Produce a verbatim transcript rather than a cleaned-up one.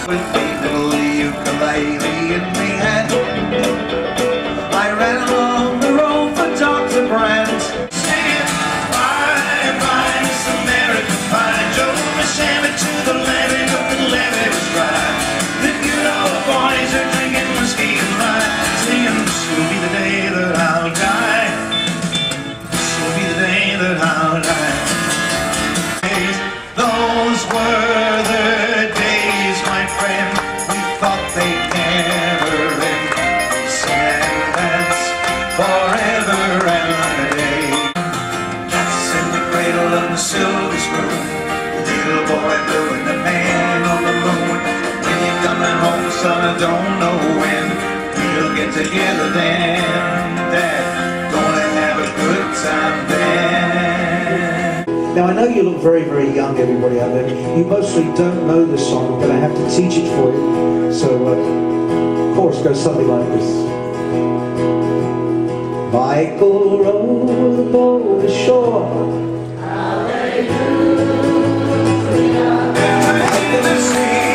with a little ukulele in me hand. I ran along the road for Doctor Brandt, singing bye bye Miss American Pie. Joe Shammy to the levee, but the levee was dry. The good old boys are drinking whiskey and rye, singing this will be the day that I'll die. This will be the day that I'll die. Those were the days, my friend, we thought they'd never end. Sing and dance forever and a day. Cats in the cradle and the silver spoon, the little boy blue and the man on the moon. When you're coming home, son, I don't know when we'll get together then. Dad, gonna have a good time then. Now I know you look very, very young, everybody out there. You mostly don't know the song. I'm going to have to teach it for you. So, uh, chorus goes something like this. Michael rowed the boat ashore. Hallelujah. Michael the sea.